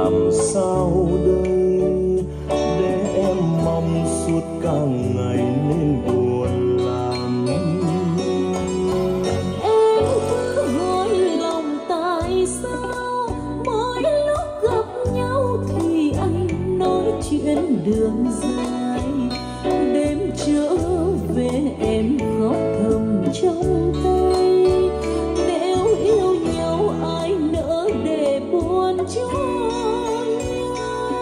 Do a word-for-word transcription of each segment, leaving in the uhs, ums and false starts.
làm sao đây, để em mong suốt cả ngày nên buồn làm. Em cứ hỏi lòng tại sao mỗi lúc gặp nhau thì anh nói chuyện đường dài, đêm trở về em khóc thầm trong tay. Nếu yêu nhau ai nỡ để buồn cho nhau.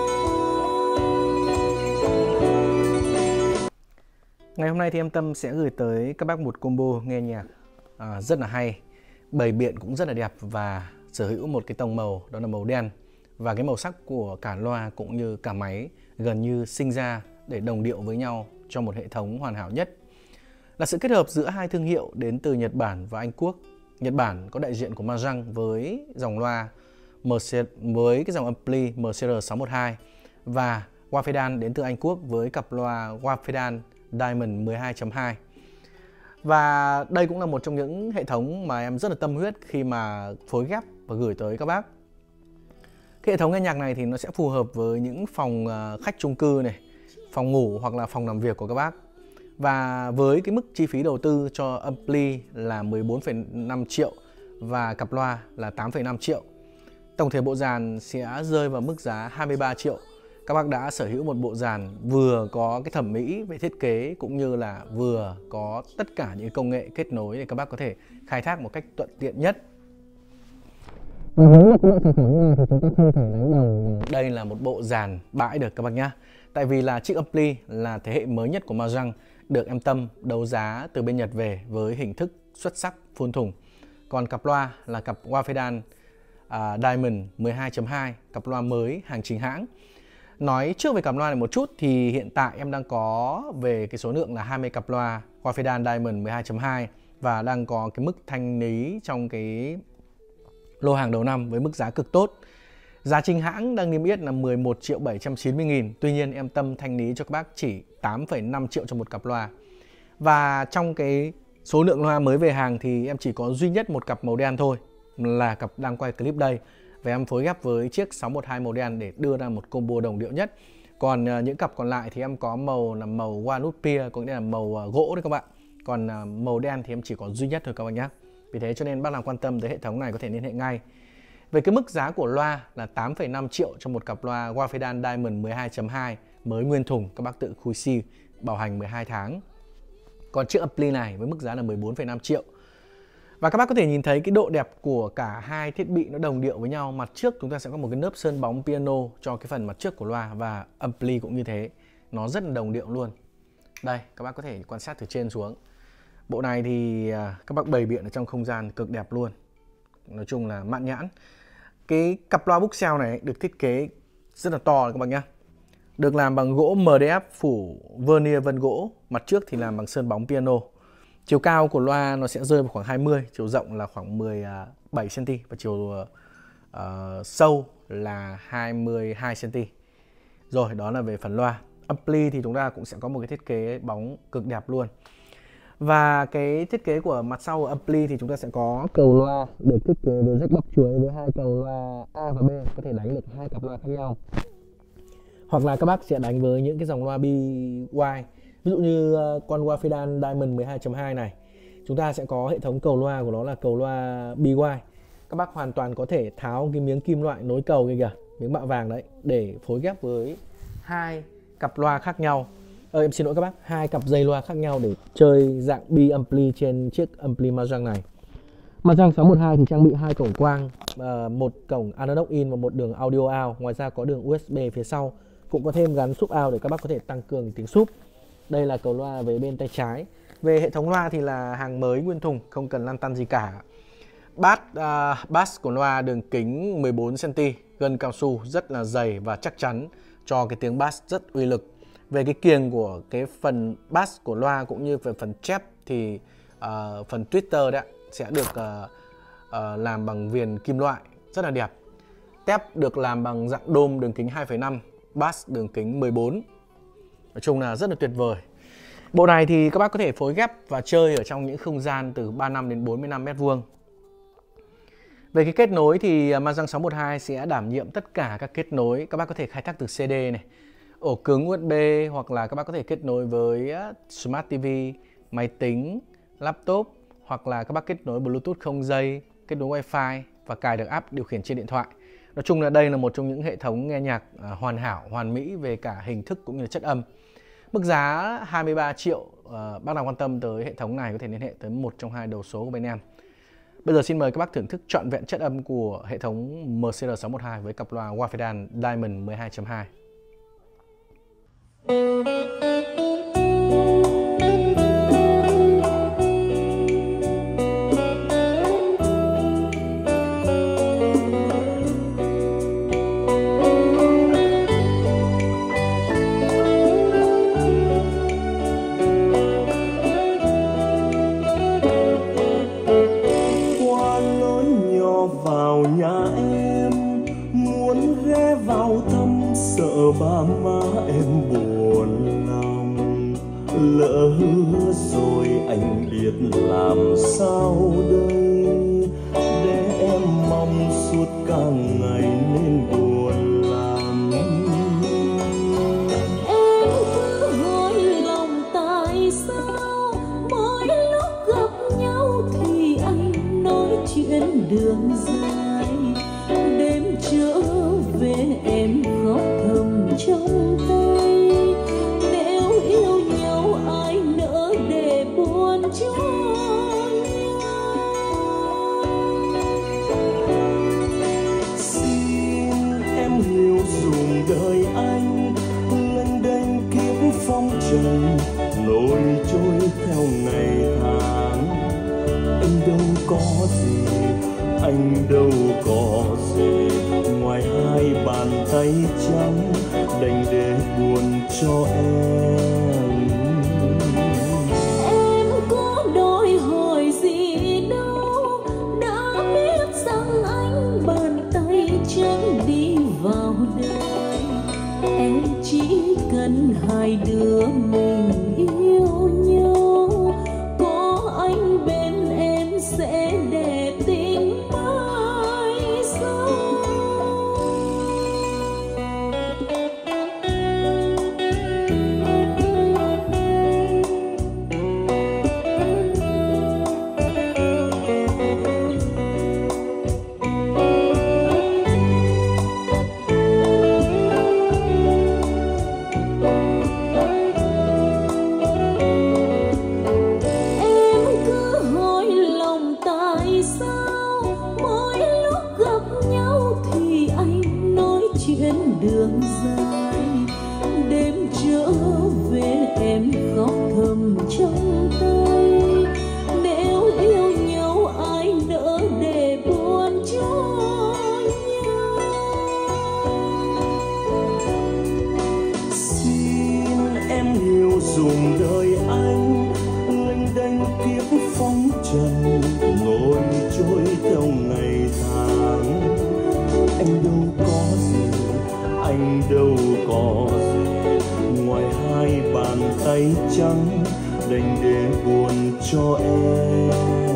Ngày hôm nay thì em Tâm sẽ gửi tới các bác một combo nghe nhạc à, rất là hay, bày biện cũng rất là đẹp và sở hữu một cái tông màu đó là màu đen, và cái màu sắc của cả loa cũng như cả máy gần như sinh ra để đồng điệu với nhau cho một hệ thống hoàn hảo nhất. Là sự kết hợp giữa hai thương hiệu đến từ Nhật Bản và Anh Quốc. Nhật Bản có đại diện của Marantz với dòng loa với cái dòng ampli M C R sáu một hai, và Wafedan đến từ Anh Quốc với cặp loa Wafedan Diamond mười hai chấm hai. Và đây cũng là một trong những hệ thống mà em rất là tâm huyết khi mà phối ghép và gửi tới các bác. Cái hệ thống nghe nhạc này thì nó sẽ phù hợp với những phòng khách chung cư này, phòng ngủ hoặc là phòng làm việc của các bác. Và với cái mức chi phí đầu tư cho ampli là mười bốn phẩy năm triệu và cặp loa là tám phẩy năm triệu, tổng thể bộ dàn sẽ rơi vào mức giá hai mươi ba triệu. Các bác đã sở hữu một bộ dàn vừa có cái thẩm mỹ về thiết kế cũng như là vừa có tất cả những công nghệ kết nối để các bác có thể khai thác một cách thuận tiện nhất. Và với một bộ sản phẩm như này thì chúng ta không thể đánh đồng. Đây là một bộ dàn bãi được các bác nhá. Tại vì là chiếc ampli là thế hệ mới nhất của Marantz, được em Tâm đấu giá từ bên Nhật về với hình thức xuất sắc phun thùng. Còn cặp loa là cặp Wafedan uh, Diamond mười hai chấm hai, cặp loa mới hàng chính hãng. Nói trước về cặp loa này một chút thì hiện tại em đang có về cái số lượng là hai mươi cặp loa Wafedan Diamond mười hai chấm hai và đang có cái mức thanh lý trong cái lô hàng đầu năm với mức giá cực tốt. Giá chính hãng đang niêm yết là mười một triệu bảy trăm chín mươi nghìn. Tuy nhiên em Tâm thanh lý cho các bác chỉ tám phẩy năm triệu cho một cặp loa. Và trong cái số lượng loa mới về hàng thì em chỉ có duy nhất một cặp màu đen thôi, là cặp đang quay clip đây. Và em phối ghép với chiếc sáu một hai màu đen để đưa ra một combo đồng điệu nhất. Còn uh, những cặp còn lại thì em có màu là màu walnut pear, có nghĩa là màu uh, gỗ đấy các bạn. Còn uh, màu đen thì em chỉ có duy nhất thôi các bạn nhé. Vì thế cho nên bác nào quan tâm tới hệ thống này có thể liên hệ ngay. Về cái mức giá của loa là tám phẩy năm triệu cho một cặp loa Wafedan Diamond mười hai chấm hai mới nguyên thùng, các bác tự khui xi, bảo hành mười hai tháng. Còn chiếc ampli này với mức giá là mười bốn phẩy năm triệu. Và các bác có thể nhìn thấy cái độ đẹp của cả hai thiết bị nó đồng điệu với nhau. Mặt trước chúng ta sẽ có một cái nớp sơn bóng piano cho cái phần mặt trước của loa, và ampli cũng như thế, nó rất là đồng điệu luôn. Đây, các bác có thể quan sát từ trên xuống. Bộ này thì các bác bày biện ở trong không gian cực đẹp luôn. Nói chung là mãn nhãn. Cái cặp loa Bookshelf này được thiết kế rất là to các bác nhá. Được làm bằng gỗ M D F phủ vernier vân gỗ. Mặt trước thì làm bằng sơn bóng piano. Chiều cao của loa nó sẽ rơi vào khoảng hai mươi, chiều rộng là khoảng mười bảy xăng ti mét và chiều uh, sâu là hai mươi hai xăng ti mét. Rồi, đó là về phần loa. Ampli thì chúng ta cũng sẽ có một cái thiết kế bóng cực đẹp luôn. Và cái thiết kế của mặt sau của ampli thì chúng ta sẽ có cầu loa được thiết kế với jack bắp chuối với hai cầu loa A và B, có thể đánh được hai cặp loa khác nhau. Hoặc là các bác sẽ đánh với những cái dòng loa B Y. Ví dụ như con Wafedan Diamond mười hai chấm hai này, chúng ta sẽ có hệ thống cầu loa của nó là cầu loa B Y. Các bác hoàn toàn có thể tháo cái miếng kim loại nối cầu kia kìa, miếng bạ vàng đấy, để phối ghép với hai cặp loa khác nhau. Ờ, em xin lỗi các bác, hai cặp dây loa khác nhau để chơi dạng B ampli trên chiếc ampli Marantz này. Marantz sáu một hai thì trang bị hai cổng quang, một cổng analog in và một đường audio out. Ngoài ra có đường U S B phía sau, cũng có thêm gắn sub out để các bác có thể tăng cường tiếng sub. Đây là cầu loa về bên tay trái. Về hệ thống loa thì là hàng mới nguyên thùng, không cần lăn tăn gì cả. Bass, uh, bass của loa đường kính mười bốn xăng ti mét, gân cao su rất là dày và chắc chắn cho cái tiếng bass rất uy lực. Về cái kiềng của cái phần bass của loa cũng như về phần chép thì uh, phần tweeter đấy sẽ được uh, uh, làm bằng viền kim loại rất là đẹp. Tép được làm bằng dạng đôm đường kính hai phẩy năm, bass đường kính mười bốn. Nói chung là rất là tuyệt vời. Bộ này thì các bác có thể phối ghép và chơi ở trong những không gian từ ba mươi lăm đến bốn mươi lăm mét vuông. Về cái kết nối thì Mazang sáu một hai sẽ đảm nhiệm tất cả các kết nối. Các bác có thể khai thác từ xê đê này, ổ cứng u ét bê, hoặc là các bác có thể kết nối với Smart ti vi, máy tính, laptop, hoặc là các bác kết nối Bluetooth không dây, kết nối Wi-Fi và cài được app điều khiển trên điện thoại. Nói chung là đây là một trong những hệ thống nghe nhạc hoàn hảo, hoàn mỹ về cả hình thức cũng như là chất âm. Mức giá hai mươi ba triệu, bác nào quan tâm tới hệ thống này có thể liên hệ tới một trong hai đầu số của bên em. Bây giờ xin mời các bác thưởng thức trọn vẹn chất âm của hệ thống em xê rờ sáu một hai với cặp loa Wafedan Diamond mười hai chấm hai. Vào nhà em muốn ghé vào thăm, sợ ba má em buồn lòng. Lỡ hứa rồi anh biết làm sao đây, để em mong suốt cả ngày nên buồn lòng. Em cứ hỏi lòng tại sao mỗi lúc gặp nhau thì anh nói chuyện đường dài, đêm trở về em khóc thầm trong tay. Nếu yêu nhau ai nỡ để buồn cho nhau. Xin em hiểu dùm đời anh, lênh đênh kiếp phong trần, nổi trôi theo ngày tháng. Anh đâu có gì, anh đâu có gì, ngoài hai bàn tay trắng đành để buồn cho em. Em có đòi hỏi gì đâu, đã biết rằng anh bàn tay trắng đi vào đời. Em chỉ cần hai đứa mình yêu nhau, có anh bên em sẽ để tình mãi sau. Đường dài đêm trở về em khóc thầm trong tay. Nếu yêu nhau ai nỡ để buồn cho nhau. Xin em hiểu dùm đời anh, lênh đênh kiếp phong trần, ngồi trôi theo ngày tháng. Anh đâu có gì, anh đâu có gì, ngoài hai bàn tay trắng đành để buồn cho em.